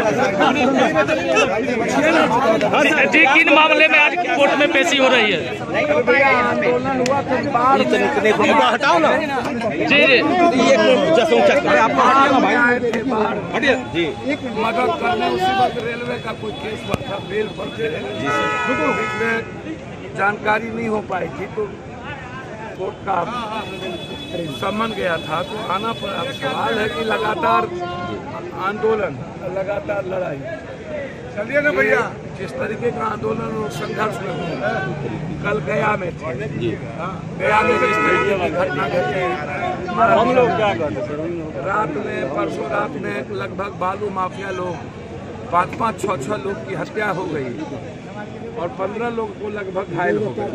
जी, किन मामले में आज कोर्ट में पेशी हो रही है? हटाओ ना जी जी जी मदद करने उसी वक्त रेलवे का कोई केस हुआ था बेल पर इसमें जानकारी नहीं हो पाई थी तो कोर्ट का सम्मन गया था तो आना पड़ा। सवाल है कि लगातार आंदोलन, लगातार लड़ाई, चलिए ना भैया, जिस तरीके का आंदोलन और संघर्ष में हुआ कल गया में थे, गया में जिस तरीके की घटना घटी, हम लोग क्या करते रात में परसों रात में लगभग बालू माफिया लोग 5-5, 6-6 लोग की हत्या हो गई और 15 लोग को लगभग घायल हो गए।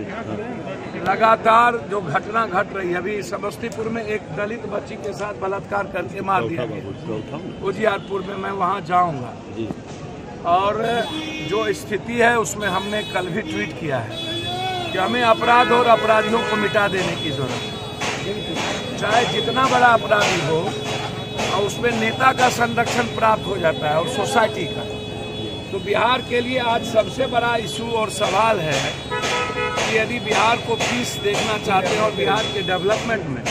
लगातार जो घटना घट रही है, अभी समस्तीपुर में एक दलित बच्ची के साथ बलात्कार करके मार दिया गया उजियारपुर में, मैं वहां जाऊंगा। और जो स्थिति है उसमें हमने कल भी ट्वीट किया है कि हमें अपराध और अपराधियों को मिटा देने की जरूरत है। चाहे जितना बड़ा अपराधी हो और उसमें नेता का संरक्षण प्राप्त हो जाता है और सोसाइटी का। तो बिहार के लिए आज सबसे बड़ा इशू और सवाल है कि यदि बिहार को पीस देखना चाहते हैं और बिहार के डेवलपमेंट में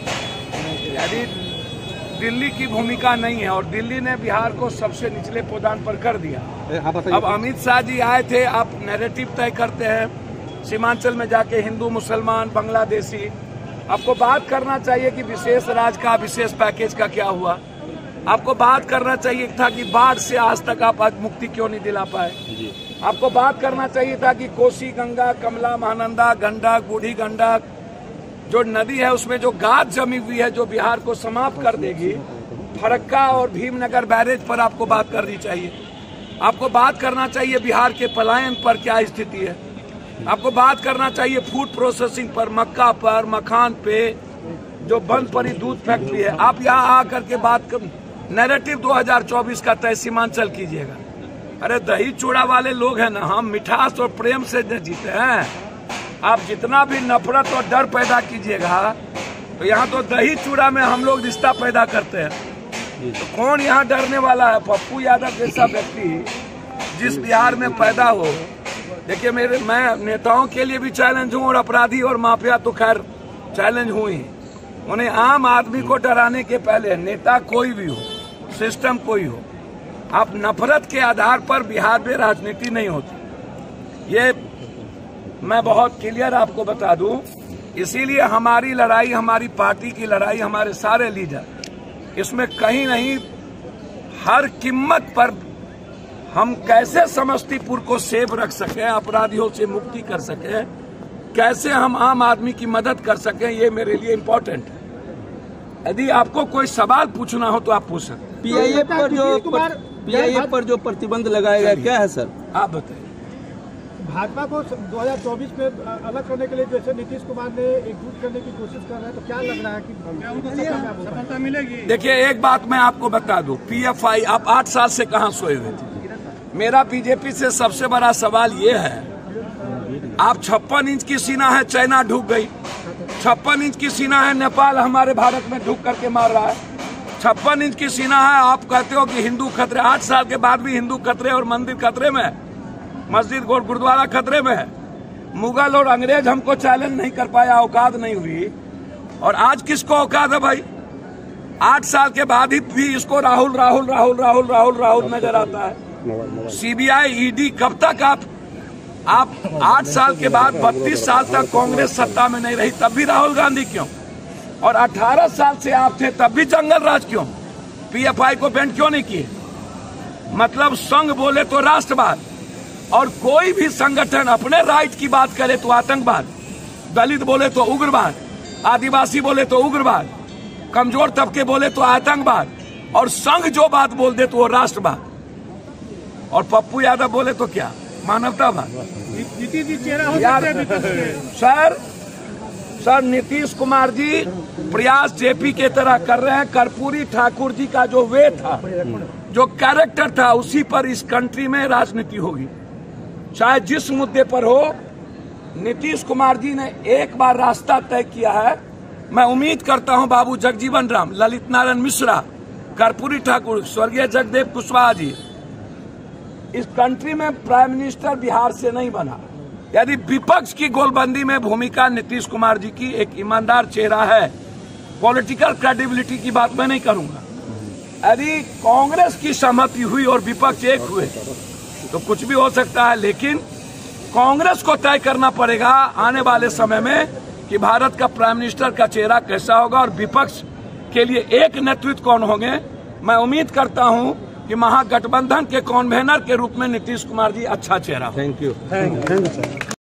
यदि दिल्ली की भूमिका नहीं है और दिल्ली ने बिहार को सबसे निचले पदान पर कर दिया। अब अमित शाह जी आए थे, आप नैरेटिव तय करते हैं सीमांचल में जाके हिंदू मुसलमान बांग्लादेशी, आपको बात करना चाहिए कि विशेष राज्य का विशेष पैकेज का क्या हुआ। आपको बात करना चाहिए था कि बाढ़ से आज तक आप आज मुक्ति क्यों नहीं दिला पाए। आपको बात करना चाहिए था कि कोसी, गंगा, कमला, महानंदा, गंडक, बूढ़ी गंडक जो नदी है उसमें जो गाद जमी हुई है जो बिहार को समाप्त कर देगी, फरक्का और भीमनगर बैरेज पर आपको बात करनी चाहिए। आपको बात करना चाहिए बिहार के पलायन पर क्या स्थिति है। आपको बात करना चाहिए फूड प्रोसेसिंग पर, मक्का पर, मखान पे जो बंद पड़ी दूध फैक्ट्री है। आप यहाँ आकर के बात कर, नैरेटिव 2024 का तय सीमांचल कीजिएगा। अरे दही चूड़ा वाले लोग हैं ना, हम मिठास और प्रेम से जीते हैं। आप जितना भी नफरत और डर पैदा कीजिएगा तो यहाँ तो दही चूड़ा में हम लोग रिश्ता पैदा करते हैं। तो कौन यहाँ डरने वाला है? पप्पू यादव जैसा व्यक्ति जिस बिहार में पैदा हो, देखिए मैं नेताओं के लिए भी चैलेंज हूँ और अपराधी और माफिया तो खैर चैलेंज हूँ ही। उन्हें आम आदमी को डराने के पहले नेता कोई भी हो, सिस्टम कोई हो, आप नफरत के आधार पर बिहार में राजनीति नहीं होती। ये मैं बहुत क्लियर आपको बता दूं। इसीलिए हमारी लड़ाई, हमारी पार्टी की लड़ाई, हमारे सारे लीडर इसमें कहीं नहीं, हर कीमत पर हम कैसे समस्तीपुर को सेफ रख सकें, अपराधियों से मुक्ति कर सकें, कैसे हम आम आदमी की मदद कर सकें, ये मेरे लिए इम्पोर्टेंट है। यदि आपको कोई सवाल पूछना हो तो आप पूछ सकते हैं। पीआईए पर जो प्रतिबंध लगाया गया क्या है सर, आप बताइए। भाजपा को 2024 में अलग करने के लिए जैसे नीतीश कुमार ने एकजुट करने की कोशिश कर रहे हैं, तो क्या लग रहा है कि सफलता मिलेगी? देखिए एक बात मैं आपको बता दूं, पीएफआई आप 8 साल से कहां सोए हुए थे। मेरा बीजेपी से सबसे बड़ा सवाल ये है, आप 56 इंच की सीना है, चाइना ढूक गई। 56 इंच की सीना है, नेपाल हमारे भारत में ढूक करके मार रहा है। 56 इंच की सीना है, आप कहते हो कि हिंदू खतरे, 8 साल के बाद भी हिंदू खतरे और मंदिर खतरे में है, मस्जिद गुरुद्वारा खतरे में है। मुगल और अंग्रेज हमको चैलेंज नहीं कर पाया, औकात नहीं हुई। और आज किसको औकात है भाई? 8 साल के बाद ही भी इसको राहुल राहुल राहुल राहुल राहुल राहुल नजर आता है। सीबीआई, ईडी, कब तक आप 8 साल के बाद 32 साल तक कांग्रेस सत्ता में नहीं रही, तब भी राहुल गांधी क्यों? और 18 साल से आप थे तब भी जंगल राज क्यों? पीएफआई को बैंड क्यों नहीं किए? मतलब संघ बोले तो राष्ट्रवाद, और कोई भी संगठन अपने राइट की बात करे तो आतंकवाद, दलित बोले तो उग्रवाद, आदिवासी बोले तो उग्रवाद, कमजोर तबके बोले तो आतंकवाद, और संघ जो बात बोल दे तो वो राष्ट्रवाद, और पप्पू यादव बोले तो क्या मानवतावाद। सर नीतीश कुमार जी प्रयास जेपी के तरह कर रहे हैं। कर्पूरी ठाकुर जी का जो वे था, जो कैरेक्टर था, उसी पर इस कंट्री में राजनीति होगी, चाहे जिस मुद्दे पर हो। नीतीश कुमार जी ने एक बार रास्ता तय किया है। मैं उम्मीद करता हूं बाबू जगजीवन राम, ललित नारायण मिश्रा, कर्पूरी ठाकुर, स्वर्गीय जगदेव कुशवाहा जी, इस कंट्री में प्राइम मिनिस्टर बिहार से नहीं बना। यदि विपक्ष की गोलबंदी में भूमिका नीतीश कुमार जी की एक ईमानदार चेहरा है, पॉलिटिकल क्रेडिबिलिटी की बात मैं नहीं करूंगा। यदि कांग्रेस की सहमति हुई और विपक्ष एक हुए तो कुछ भी हो सकता है, लेकिन कांग्रेस को तय करना पड़ेगा आने वाले समय में कि भारत का प्राइम मिनिस्टर का चेहरा कैसा होगा और विपक्ष के लिए एक नेतृत्व कौन होंगे। मैं उम्मीद करता हूं कि महागठबंधन के कन्वेनर के रूप में नीतीश कुमार जी अच्छा चेहरा। Thank you sir.